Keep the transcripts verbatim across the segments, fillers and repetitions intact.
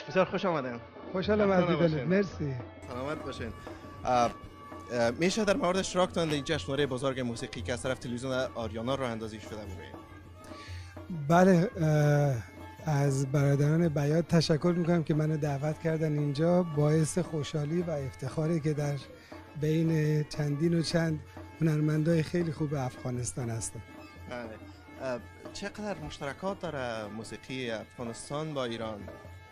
بسیار خوش آمدین. خوشحالم از دیدنت. مرسی. سلامت باشین. میشه در مورد اشتراکتان در این جشنواره بزرگ موسیقی که از طرف تلویزیون آریانا راه اندازی شده بگویید؟ بله، از برادران بیات تشکر میکنم که منو دعوت کردن اینجا. باعث خوشحالی و افتخاری که در بین چندین و چند هنرمندای خیلی خوب افغانستان هستم. بله. چقدر مشترکات داره موسیقی افغانستان با ایران؟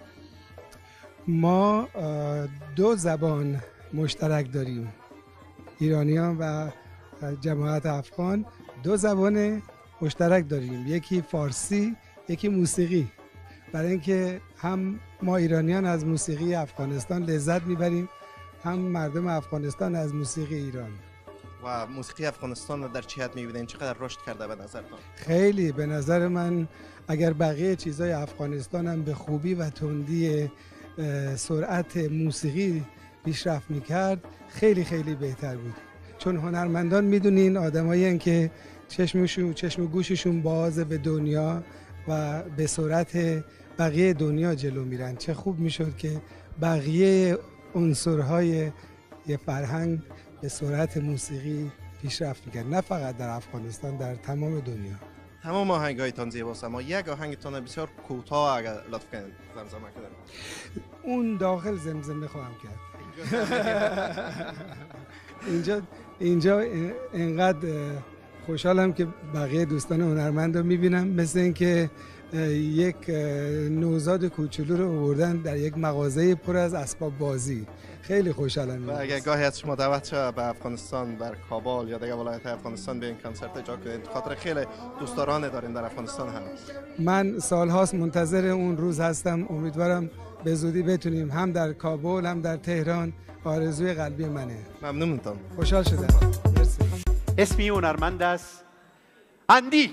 ما دو زبان مشترک داریم، ایرانیان و جماعت افغان دو زبان مشترک داریم، یکی فارسی یکی موسیقی. برای اینکه هم ما ایرانیان از موسیقی افغانستان لذت میبریم، هم مردم افغانستان از موسیقی ایران. و موسیقی افغانستان در چه حد میبینین؟ چقدر رشد کرده به نظرتان؟ خیلی به نظر من اگر بقیه چیزای افغانستان هم به خوبی و تندی سرعت موسیقی پیشرفت میکرد خیلی خیلی بهتر بود. چون هنرمندان میدونین آدمایی که چشمشون چشم و گوششون باز به دنیا و به سرعت بقیه دنیا جلو میرن. چه خوب میشد که بقیه عنصرهای یه فرهنگ به سرعت موسیقی پیشرفت میکرد، نه فقط در افغانستان، در تمام دنیا. تمام آهنگایتان زیباست، اما یک آهنگتان بسیار کوتاه اگر لطف کنید زمزمه کنید. اون داخل زمزمه خواهم کرد. اینجا اینجا اینقدر خوشحالم که بقیه دوستان هنرمند رو میبینم، مثل اینکه یک نوزاد کوچولو رو آوردن در یک مغازه پر از اسباب بازی. خیلی خوشحالم. و اگر گاهی از شما دعوت شد به افغانستان، بر کابل یا دیگر ولایت افغانستان به این کنسرت اجرا کنید، خاطر خیلی دوستداران دارین در افغانستان هم. من سالهاست منتظر اون روز هستم. امیدوارم به زودی بتونیم، هم در کابل هم در تهران. آرزوی قلبی منه. ممنونتان. خوشحال شدم. مرسی. اسمی هنرمند است اندی.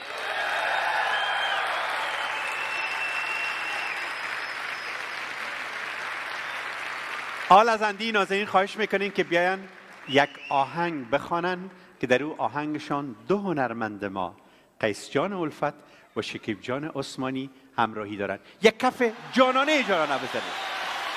حال از اندی نازنین خواهش میکنین که بیاین یک آهنگ بخوانن که در او آهنگشان دو هنرمند ما، قیس جان الفت و شکیب جان عثمانی همراهی دارن. یک کف جانانه اجرا بزنید.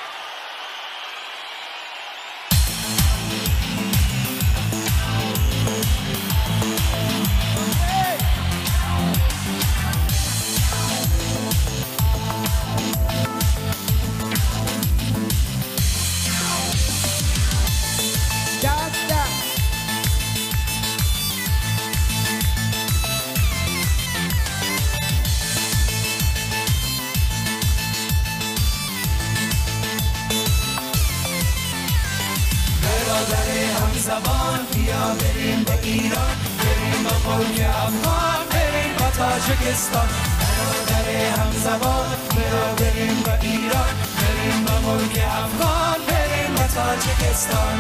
زبان بیا بریم به ایران، بریم با ملک افغان، بریم با تاجکستان. برادر هم زبان بیا بریم به ایران، بریم با ملک افغان، بریم با تاجکستان.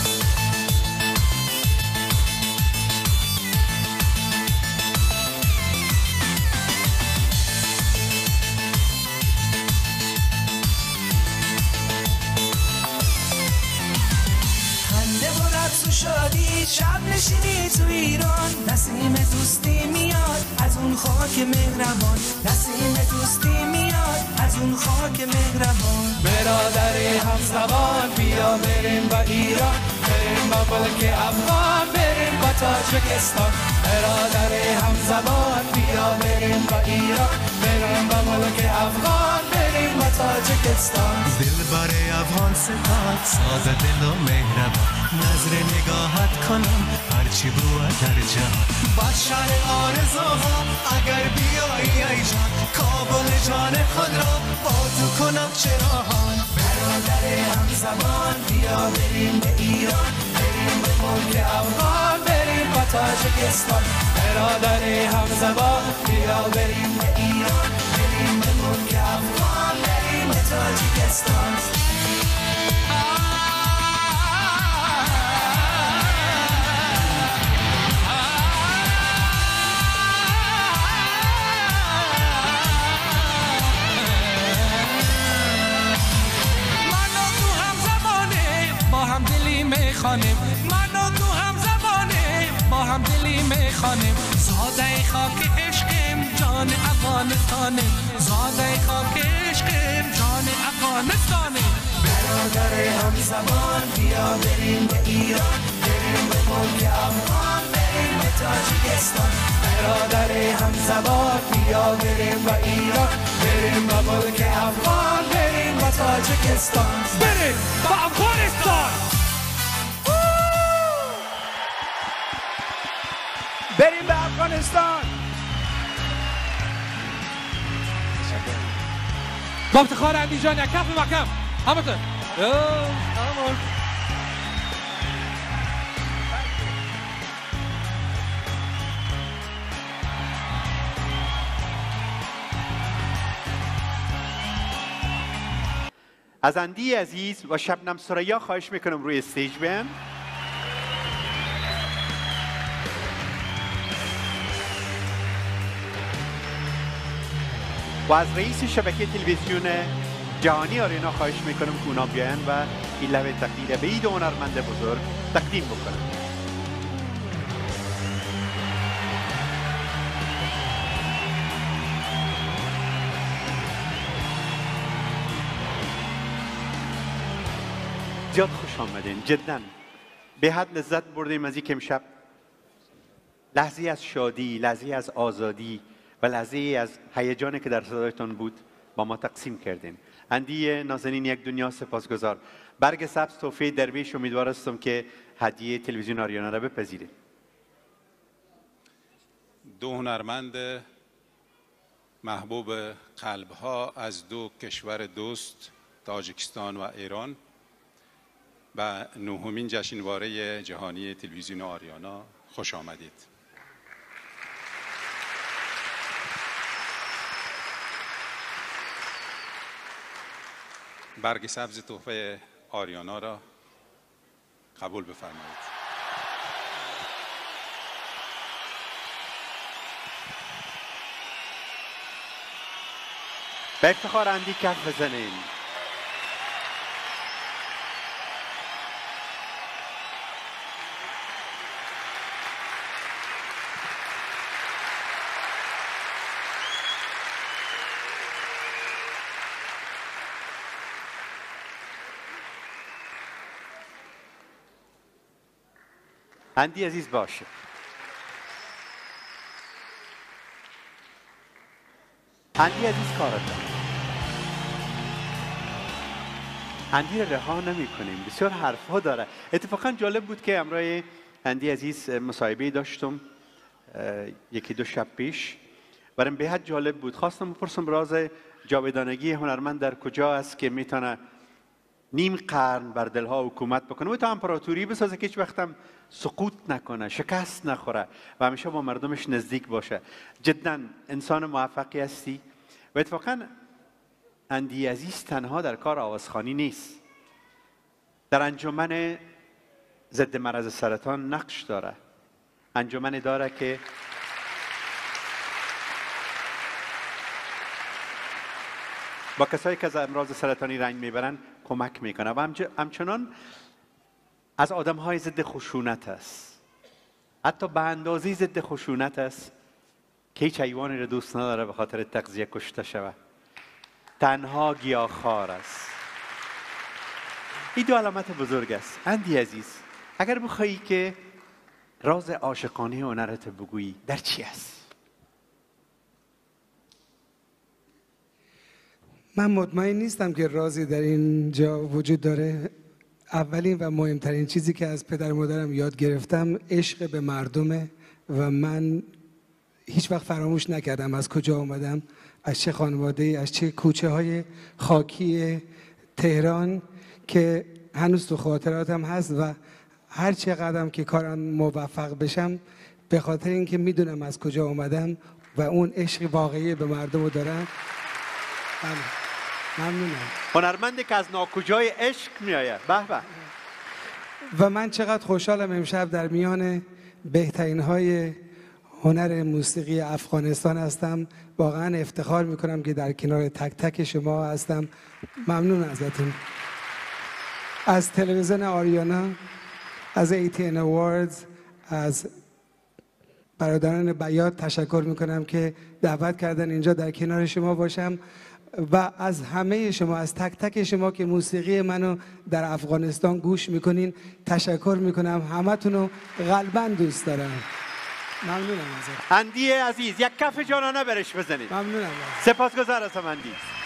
شادی شب نشینی تو ایران، نسیم دوستی میاد از اون خاک مهربان، نسیم دوستی میاد از اون خاک مهربان. برادر هم زبان بیا بریم با ایران، بریم با ملک افغان، بریم با تاجکستان. برادر هم زبان بیا بریم با ایران، بریم با ملک افغان، بریم با تاجکستان. دل بر افغان ستاد ساز دل و مهربان، نظر نگاهت کنم هرچی بود در جهان. با شهر آرزوها اگر بیایی ای جان، کابل جان خود را با تو کنم چراهان. برادر هم زبان بیا بریم به ایران، بریم به ملک افغان، بریم با تاجکستان. برادر هم زبان بیا بریم به ایران، بریم به ملک افغان، بریم به تاجکستان. میخوانیم، من و تو هم زبانیم، با هم دلی میخوانیم. زاده خاک عشقیم، جان افغانستانیم، زاده خاک عشقیم، جان افغانستانیم. برادر همزبان بیا بریم به ایران، بریم به ملک افغان، بریم به تاجیکستان. برادر همزبان بیا بریم به ایران، بریم به ملک افغان، بریم به تاجیکستان، بریم به افغانستان، بریم به افغانستان. با افتخار اندیجان یک کف محکم همونطور همون از اندی عزیز و شبنم ثریا خواهش میکنم روی استیج بیان. و از رئیس شبکه تلویزیون جهانی آریانا خواهش میکنم که اونا بیان و این لحظه تقدیر به این دو هنرمند بزرگ تقدیم بکنم. زیاد خوش آمدین، جدا به حد لذت بردیم از اینکه امشب لحظه از شادی، لحظه از آزادی و لحظه از هیجانی که در صدایتان بود با ما تقسیم کردین. اندی نازنین یک دنیا سپاسگزار. برگ سبز تحفه درویش، امیدوار هستم که هدیه تلویزیون آریانا را بپذیرید. دو هنرمند محبوب قلب‌ها از دو کشور دوست تاجیکستان و ایران و نهمین جشنواره جهانی تلویزیون آریانا خوش آمدید. برگ سبز تحفه آریانا را قبول بفرمایید. به افتخار اندی کف بزنین. اندی عزیز باشه. اندی عزیز کارت دارم. اندی رو رها نمی کنیم، بسیار حرف ها داره. اتفاقا جالب بود که امروز اندی عزیز مصاحبه داشتم یکی دو شب پیش، برام به حد جالب بود. خواستم بپرسم راز جاودانگی هنرمند در کجا است که میتونه نیم قرن بر دلها حکومت بکنه و تا امپراتوری بسازه که هیچ وقت هم سقوط نکنه، شکست نخوره و همیشه با مردمش نزدیک باشه. جدا انسان موفقی هستی و اتفاقا اندی عزیز تنها در کار آوازخوانی نیست، در انجمن ضد مرض سرطان نقش داره. انجمن داره که با کسایی که از امراض سرطانی رنج میبرن کمک میکنه و همچنان از آدم های ضد خشونت است، حتی به اندازه ضد خشونت است که هیچ حیوانی را دوست نداره به خاطر تغذیه کشته شود. تنها گیاهخوار است. این دو علامت بزرگ است. اندی عزیز، اگر بخوایی که راز عاشقانه هنرت بگویی در چی است؟ من مطمئن نیستم که رازی در اینجا وجود داره. اولین و مهمترین چیزی که از پدر مادرم یاد گرفتم عشق به مردمه و من هیچ وقت فراموش نکردم از کجا آمدم، از چه خانواده، از چه کوچه های خاکی تهران که هنوز تو خاطراتم هست و هر چه قدم که کارم موفق بشم به خاطر اینکه میدونم از کجا آمدم و اون عشق واقعی به مردم رو دارم. ممنونم. هنرمندی که از ناکجای عشق میآید. به به. و من چقدر خوشحالم امشب در میان بهترین های هنر موسیقی افغانستان هستم. واقعا افتخار میکنم که در کنار تک تک شما هستم. ممنون ازتون. از تلویزیون آریانا، از ای تی ان Awards، از برادران بیات تشکر میکنم که دعوت کردن اینجا در کنار شما باشم. و از همه شما، از تک تک شما که موسیقی منو در افغانستان گوش میکنین تشکر میکنم. همتون رو قلباً دوست دارم. ممنونم ازت اندی عزیز، یک کف جانانه برش بزنید. ممنونم. سپاسگزار هستم اندی.